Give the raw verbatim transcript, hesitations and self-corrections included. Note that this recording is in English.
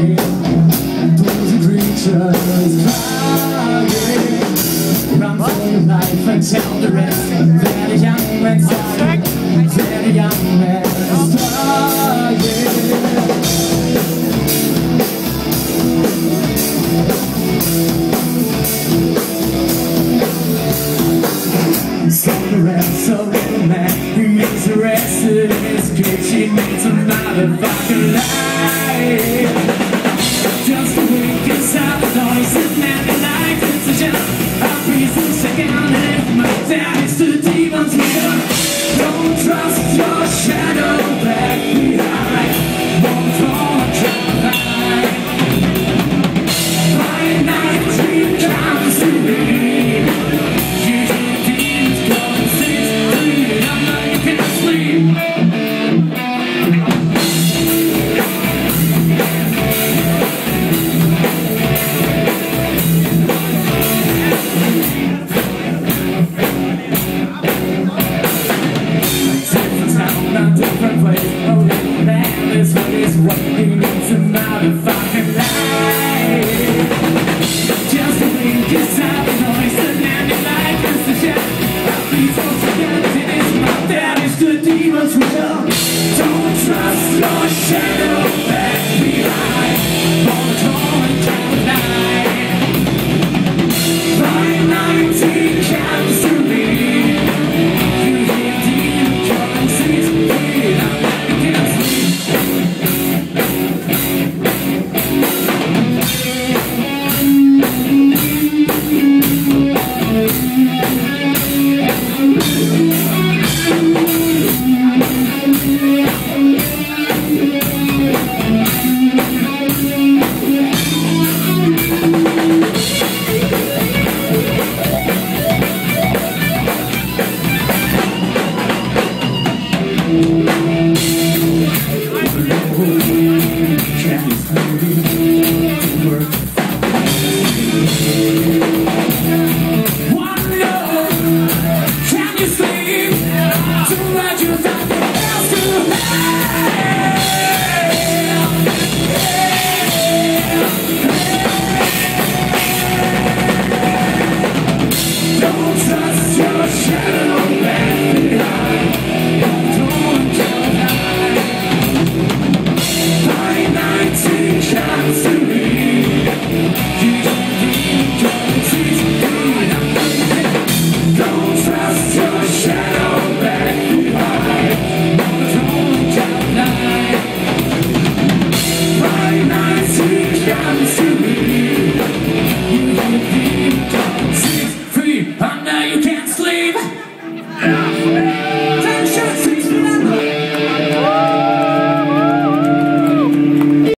night. Those creatures crying, run for your life and tell the rest. They're the young man's dying, they're the young man's dying. So the rest of the man who is arrested in his cage, he needs a motherfucking life. Just a week inside the noise and man in life, it's a just a piece of second hand. My dad is the demons leader. Don't trust your shadow back behind. Won't fall and try. By night dream comes to me. Waiting into my fucking life. Just a blink inside the noise and ending like this to share. Please don't forget it is my dad is the demons we love. Don't trust your shadow back behind. On the torn down line. By nineteen comes to me. You hear demons coming, sees me. I'm back against me. Don't trust your